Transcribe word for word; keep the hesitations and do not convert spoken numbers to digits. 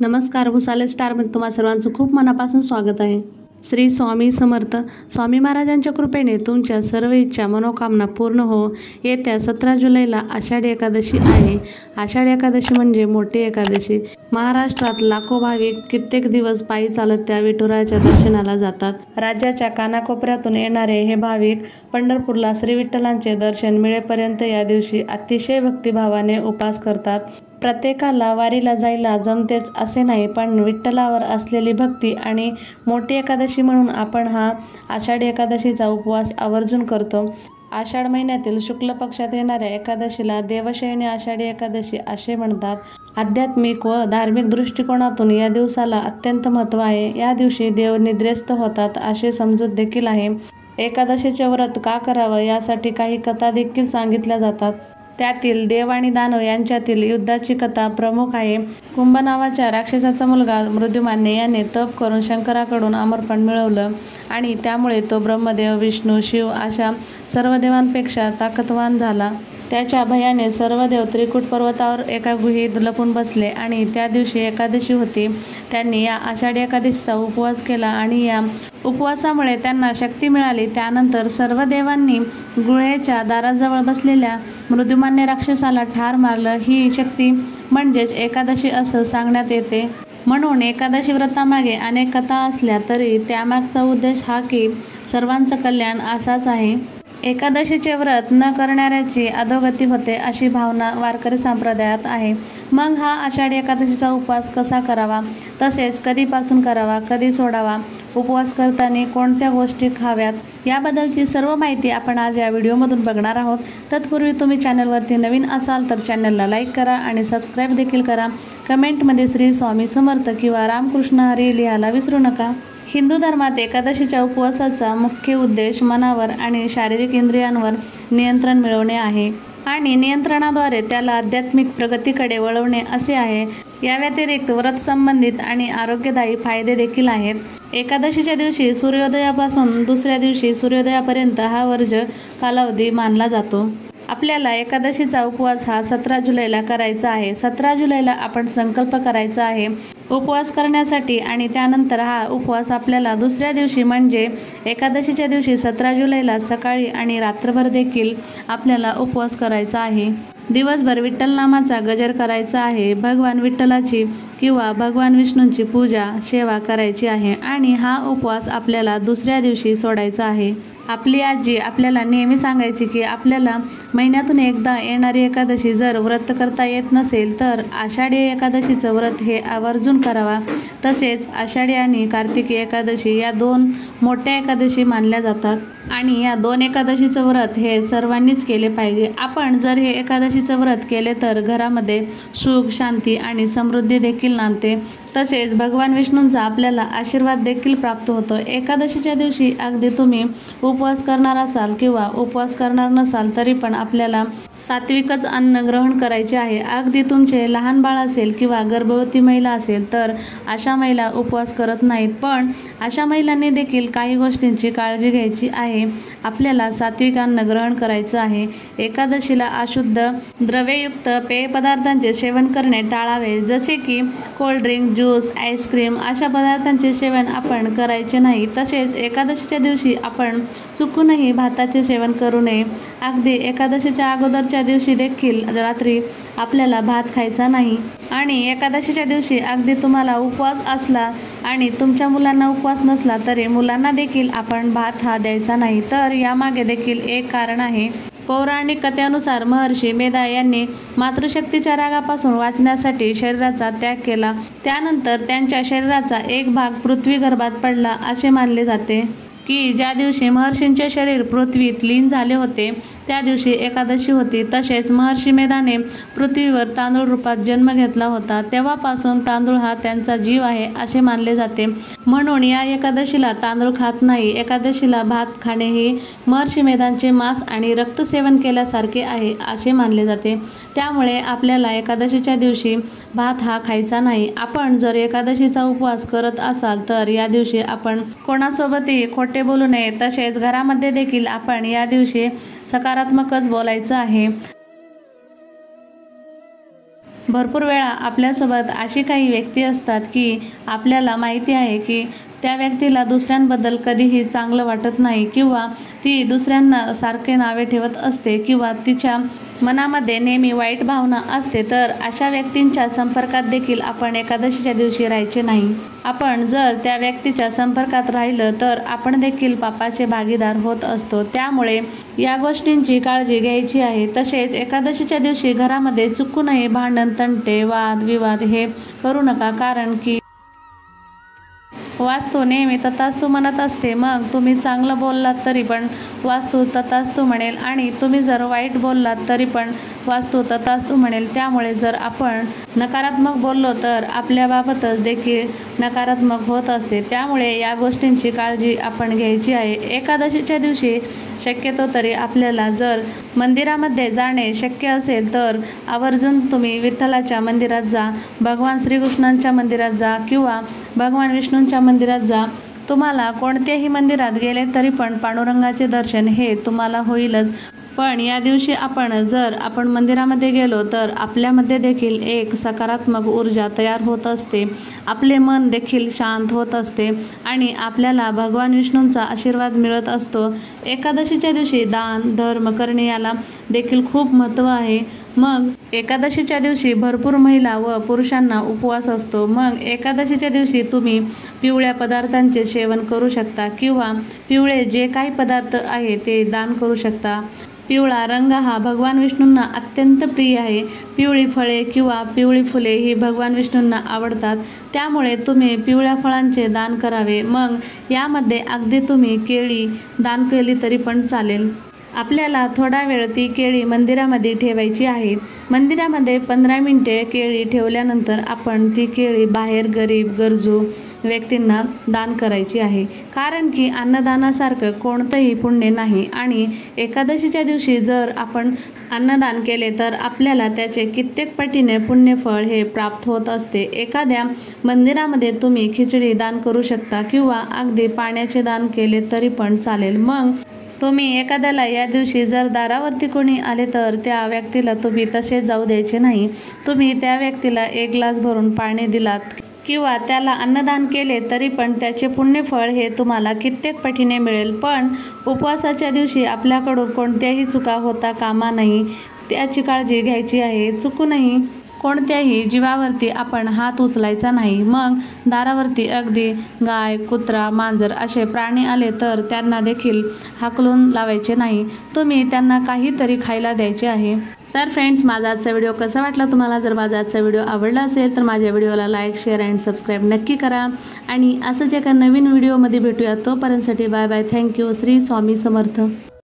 नमस्कार, भुसाले स्टारमध्ये तुम्हा सर्वांचं खूप मनापासून स्वागत आहे। श्री स्वामी समर्थ। स्वामी महाराजांच्या कृपेने तुमच्या सर्व इच्छा मनोकामना पूर्ण हो। येत्या सतरा जुलैला आषाढी एकादशी आहे। आषाढी एकादशी म्हणजे मोठी एकादशी। महाराष्ट्रात लाखो भाविक कित्येक दिवस पायी चालत त्या विठुरायाच्या दर्शनाला जातात। राज्याच्या कानाकोपऱ्यातून येणारे हे भाविक पंढरपूरला श्री विठ्ठलांचे दर्शन मिळेपर्यंत या दिवशी अतिशय भक्तिभावाने उपास करतात। प्रत्येकाला वारीला जायला जमतेच असे नाही, पण विठ्ठलावर असलेली भक्ती आणि मोठी एकादशी म्हणून आपण हा आषाढी एकादशीचा उपवास आवर्जून करतो। आषाढ महिन्यातील शुक्ल पक्षात येणाऱ्या एकादशीला देवशयनी आषाढी एकादशी असे म्हणतात। आध्यात्मिक व धार्मिक दृष्टिकोनातून या दिवसाला अत्यंत महत्त्व आहे। या दिवशी देव निद्रेस्त होतात असे समजूत देखील आहे। एकादशीचे व्रत का करावं यासाठी काही कथा देखील सांगितल्या जातात। त्यातील देव आणि दानव यांच्यातील युद्धाची कथा प्रमुख आहे। कुंभ नावाच्या राक्षसाचा मुलगा मृत्युंजय याने तप करून शंकराकडून अमरपण मिळवलं आणि त्यामुळे तो ब्रह्मदेव, विष्णू, शिव अशा सर्व देवांपेक्षा ताकदवान झाला। त्याच्या भयाने सर्व देव त्रिकूट पर्वतावर एका गुहेत लपून बसले आणि त्या दिवशी एकादशी होती। त्यांनी या आषाढी एकादशीचा उपवास केला आणि या उपवासामुळे त्यांना शक्ती मिळाली। त्यानंतर सर्व देवांनी गुहेच्या दाराजवळ बसलेल्या मृत्युंजय राक्षसाला ठार मारलं। ही शक्ती म्हणजेच एकादशी असं सांगण्यात येते। म्हणून एकादशी व्रतामागे अनेक कथा असल्या तरी त्यामागचा उद्देश हा की सर्वांचं कल्याण असाच आहे। एकादशीचे व्रत न करणाऱ्याची अधोगती होते अशी भावना वारकरी संप्रदायात आहे। मग हा आषाढी एकादशीचा उपवास कसा करावा, तसेच कधीपासून करावा, कधी सोडावा, उपवास करताना कोणत्या गोष्टी खाव्यात याबद्दलची सर्व माहिती आपण आज या व्हिडिओमधून बघणार आहोत। तत्पूर्वी तुम्ही चॅनलवरती नवीन असाल तर चॅनलला लाईक करा आणि सबस्क्राईब देखील करा। कमेंटमध्ये श्री स्वामी समर्थ किंवा रामकृष्ण हरी लिहायला विसरू नका। हिंदू धर्मात एकादशीच्या उपवासाचा मुख्य उद्देश मनावर आणि शारीरिक इंद्रियांवर नियंत्रण मिळवणे आहे आणि नियंत्रणाद्वारे त्याला आध्यात्मिक प्रगतीकडे वळवणे असे आहे। या व्यतिरिक्त व्रत संबंधित आणि आरोग्यदायी फायदे देखील आहेत। एकादशीच्या दिवशी सूर्योदयापासून दुसऱ्या दिवशी सूर्योदयापर्यंत हा वर्ज कालावधी मानला जातो। आपल्याला एकादशीचा उपवास हा सतरा जुलैला करायचा आहे। सतरा जुलैला आपण संकल्प करायचा आहे उपवास करण्यासाठी आणि त्यानंतर हा उपवास आपल्याला दुसऱ्या दिवशी म्हणजे एकादशीच्या दिवशी सतरा जुलैला सकाळी आणि रात्रभर देखील आपल्याला उपवास करायचा आहे। दिवसभर विठ्ठल नामाचा गजर करायचा आहे। भगवान विठ्ठलाची किंवा भगवान विष्णूंची पूजा सेवा करायची आहे आणि हा उपवास आपल्याला दुसऱ्या दिवशी सोडायचा आहे। आपली आजी आपल्याला नेहमी सांगायची की आपल्याला महिन्यातून एकदा येणारी एकादशी जर व्रत करता येत नसेल तर आषाढी एकादशीचं व्रत हे आवर्जून करावा। तसेच आषाढी आणि कार्तिकी एकादशी या दोन मोठ्या एकादशी मानल्या जातात आणि या दोन एकादशीचं व्रत हे सर्वांनीच केले पाहिजे। आपण जर हे एकादशीचं व्रत केले तर घरामध्ये सुख, शांती आणि समृद्धी देखील नांदते। तसेच भगवान विष्णूंचा आपल्याला आशीर्वाद देखील प्राप्त होतो। एकादशीच्या दिवशी अगदी तुम्ही उपवास करणार असाल किंवा उपवास करणार नसाल तरी पण आपल्याला सात्विकच अन्न ग्रहण करायचे आहे। अगदी तुमचे लहान बाळ असेल किंवा गर्भवती महिला असेल तर अशा महिला उपवास करत नाहीत, पण अशा महिलांनी देखील काही गोष्टींची काळजी घ्यायची आहे। आपल्याला सात्विक अन्न ग्रहण करायचं आहे। एकादशीला अशुद्ध द्रव्ययुक्त पेय पदार्थांचे सेवन करणे टाळावे, जसे की कोल्ड्रिंक, ज्यूस, आईस्क्रीम अशा पदार्थांचे सेवन आपण करायचे नाही। तसेच एकादशीच्या दिवशी आपण चुकूनही भाताचे सेवन करू नये। अगदी एकादशीच्या अगोदरच्या दिवशी देखील रात्री आपल्याला भात खायचा नाही आणि एकादशीच्या दिवशी अगदी तुम्हाला उपवास असला आणि तुमच्या मुलांना उपवास नसला तरी मुलांना देखील आपण भात हा द्यायचा नाही। तर यामागे देखील एक कारण आहे। पौराणिक कथेनुसार महर्षी मेधा यांनी मातृशक्तीच्या रागापासून वाचण्यासाठी शरीराचा त्याग केला। त्यानंतर त्यांच्या शरीराचा एक भाग पृथ्वी गर्भात पडला असे मानले जाते की ज्या दिवशी महर्षींचे शरीर पृथ्वीत लीन झाले होते त्या दिवशी एकादशी होती। तसेच महर्षी मेधाने पृथ्वीवर तांदूळ रूपात जन्म घेतला होता, तेव्हापासून तांदूळ हा त्यांचा जीव आहे असे मानले जाते। म्हणून या एकादशीला तांदूळ खात नाही। एकादशीला भात खाणे हे महर्षी मेधांचे मांस आणि रक्त सेवन केल्यासारखे आहे असे मानले जाते। त्यामुळे आपल्याला एकादशीच्या दिवशी भात हा खायचा नाही। आपण जर एकादशीचा उपवास करत असाल तर या दिवशी आपण कोणासोबतही खोटे बोलू नये। तसेच घरामध्ये देखील आपण या दिवशी सकारात्मकच बोलायचं आहे। भरपूर वेळा आपल्यासोबत अशी काही व्यक्ती असतात की आपल्याला माहिती आहे की त्या व्यक्तीला दुसऱ्यांबद्दल कधीही चांगलं वाटत नाही किंवा ती दुसऱ्यांना सारखे नावे ठेवत असते किंवा तिच्या मनामध्ये नेहमी वाईट भावना असते। तर अशा व्यक्तींच्या संपर्कात देखील आपण एकादशीच्या दिवशी राहायचे नाही। आपण जर त्या व्यक्तीच्या संपर्कात राहिलं तर आपण देखील पापाचे भागीदार होत असतो। त्यामुळे या गोष्टींची काळजी घ्यायची आहे। तसेच एकादशीच्या दिवशी घरामध्ये चुकूनही भांडण, तंटे, वाद विवाद हे करू नका, कारण की वास्तू नेहमी तथास्तु म्हणत असते। मग तुम्ही चांगलं बोललात तरी पण वास्तू तथास्तु म्हणेल आणि तुम्ही जर वाईट बोललात तरी पण वास्तू तथास्तु म्हणेल। त्यामुळे जर आपण नकारात्मक बोललो तर आपल्याबाबतच देखील नकारात्मक होत असते। त्यामुळे या गोष्टींची काळजी आपण घ्यायची आहे। एकादशीच्या दिवशी शक्यतो तरी आपल्याला जर मंदिरामध्ये जाणे शक्य असेल तर आवर्जून तुम्ही विठ्ठलाच्या मंदिरात जा, भगवान श्रीकृष्णांच्या मंदिरात जा किंवा भगवान विष्णूंच्या मंदिरात जा। तुम्हाला कोणत्याही मंदिरात गेले तरी पण पांडुरंगाचे दर्शन हे तुम्हाला होईलच। पण या दिवशी आपण जर आपण मंदिरामध्ये गेलो तर आपल्यामध्ये देखील एक सकारात्मक ऊर्जा तयार होत असते, आपले मन देखील शांत होत असते आणि आपल्याला भगवान विष्णूंचा आशीर्वाद मिळत असतो। एकादशीच्या दिवशी दान धर्म करणे याला देखील खूप महत्त्व आहे। मग एकादशीच्या दिवशी भरपूर महिला व पुरुषांना उपवास असतो। मग एकादशीच्या दिवशी तुम्ही पिवळ्या पदार्थांचे सेवन करू शकता किंवा पिवळे जे काही पदार्थ आहे ते दान करू शकता। पिवळा रंग हा भगवान विष्णूंना अत्यंत प्रिय आहे। पिवळी फळे किंवा पिवळी फुले ही भगवान विष्णूंना आवडतात, त्यामुळे तुम्ही पिवळ्या फळांचे दान करावे। मग यामध्ये अगदी तुम्ही केळी दान केली तरी पण चालेल। आपल्याला थोडा वेळ ती केळी मंदिरामध्ये ठेवायची आहे। मंदिरामध्ये पंधरा मिनिटे केळी ठेवल्यानंतर आपण ती केळी बाहेर गरीब गरजू व्यक्तींना दान करायची आहे, कारण की अन्नदानासारखं कोणतंही पुण्य नाही आणि एकादशीच्या दिवशी जर आपण अन्नदान केले तर आपल्याला त्याचे कित्येक पटीने पुण्यफळ हे प्राप्त होत असते। एखाद्या मंदिरामध्ये तुम्ही खिचडी दान करू शकता किंवा अगदी पाण्याचे दान केले तरी पण चालेल। मग तुम्ही एखाद्याला या दिवशी जर दारावरती कोणी आले तर त्या व्यक्तीला तुम्ही तसेच जाऊ द्यायचे नाही। तुम्ही त्या व्यक्तीला एक ग्लास भरून पाणी दिलात किंवा त्याला अन्नदान केले तरी पण त्याचे पुण्यफळ हे तुम्हाला कित्येक पटीने मिळेल। पण उपवासाच्या दिवशी आपल्याकडून कोणत्याही चुका होता कामा नाही, त्याची काळजी घ्यायची आहे। चुकूनही कोणत्याही जीवावरती आपण हात उचलायचा नाही। मग दारावरती अगदी गाय, कुत्रा, मांजर असे प्राणी आले तर त्यांना देखील हाकलून लावायचे नाही, तुम्ही त्यांना काहीतरी खायला द्यायचे आहे। तर फ्रेंड्स, माझा आजचा व्हिडिओ कसा वाटला तुम्हाला? जर माझा आजचा व्हिडिओ आवडला असेल तर माझ्या व्हिडिओला लाईक, शेअर अँड सबस्क्राईब नक्की करा आणि असंच एका नवीन व्हिडिओमध्ये भेटूया। तोपर्यंतसाठी bye bye, thank you. Shri Swami समर्थ।